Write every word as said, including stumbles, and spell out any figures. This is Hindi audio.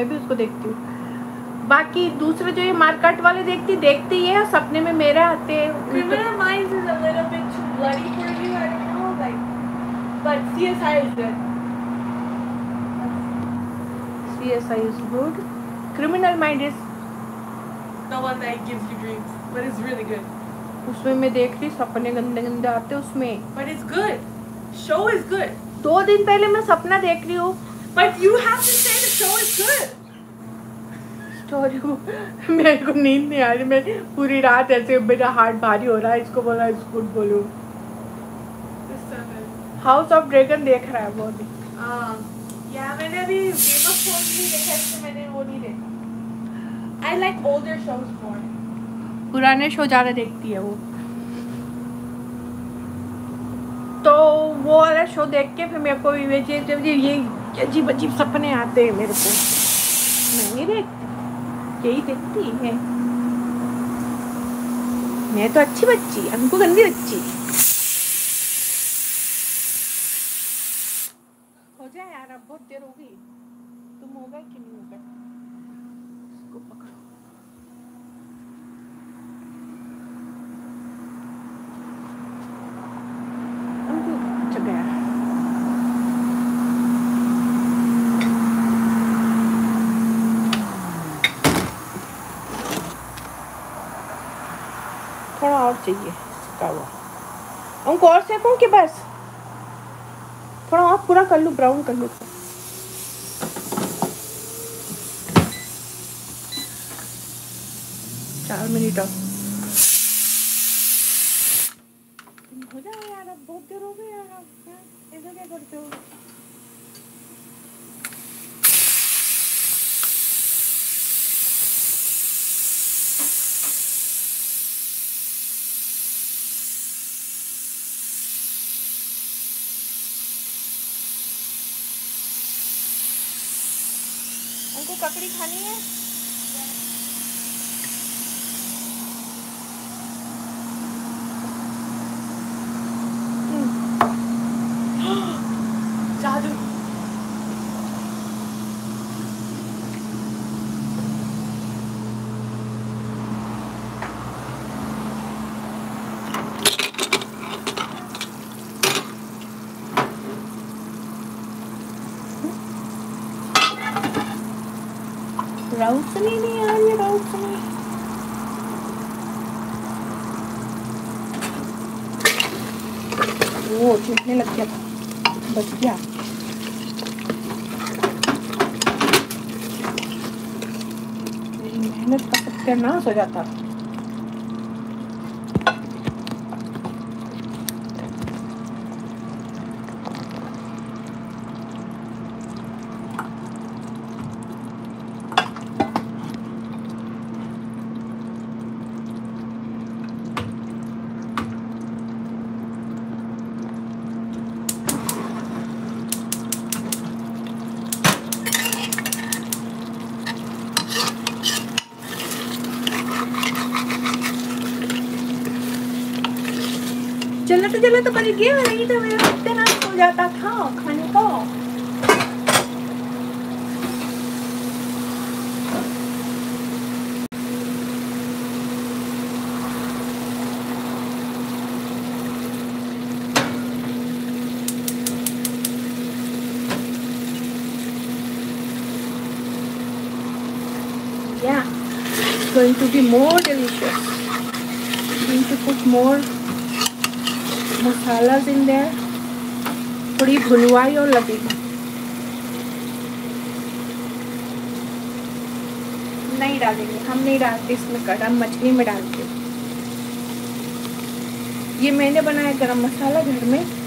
मैं भी उसको देखती हूँ। बाकी दूसरे जो ये मार्केट वाले देखती देखती ही है, सपने में मेरे आते हैं। Criminal Minds is a little bit too bloody for you, I don't know, like, but C S I is good. C S I is good. Criminal Mind is the one that gives you dreams, but it's really good. उसमें मैं देख रही सपने गंदे गंदे आते उसमें, but it's good. Show is good. दो दिन पहले मैं सपना देख रही हूँ, but you have to say the show is good. Story मेरे को नींद नहीं आ रही, मैं पूरी रात ऐसे मेरा हार्ट भारी हो रहा है, इसको बोला इसको गुड बोलूँ। हाउस ऑफ ड्रैगन देख रहा है वो भी। या मैंने अभी गेम ऑफ थ्रोन्स नहीं देखा, इसलिए मैंने वो नहीं देखा। I like older shows more. पुराने शो ज़्यादा देखती है वो। तो वो वाला शो देख के फिर मेरे को ये ये अजीब अजीब सपने आते हैं मेरे को। मैं नहीं देखती, यही देखती है। मैं तो अच्छी बच्ची, हमको गंदी बच्ची। हो जाए यार, अब बहुत देर हो गई। तुम हो गए कि नहीं हो गए? इसको पकड़ो। थोड़ा और चाहिए इसका हुआ। हमको और सेकूं कि बस थोड़ा और पूरा कर लूँ, ब्राउन कर लूँ। चार मिनट और हो जाए यार, अब बहुत देर हो गई यार। ऐसा क्या करते हो? हमको ककड़ी खानी है। जादू। रोशनी नहीं आ रही है, रोशनी। वो छूटने लग गया था, बच गया। मेरी मेहनत का सत्यानाश हो जाता। जलाते जलाते बच गया, नहीं तो मेरा सत्यानाश हो जाता था खाने को। Yeah, it's going to be more delicious. I'm going to put more masalas in there, थोड़ी भुनवाई और लगेगी। नहीं डालेंगे, हम नहीं डालते इसमें कर्ड, हम मछली में डालते। ये मैंने बनाया गरम मसाला घर में।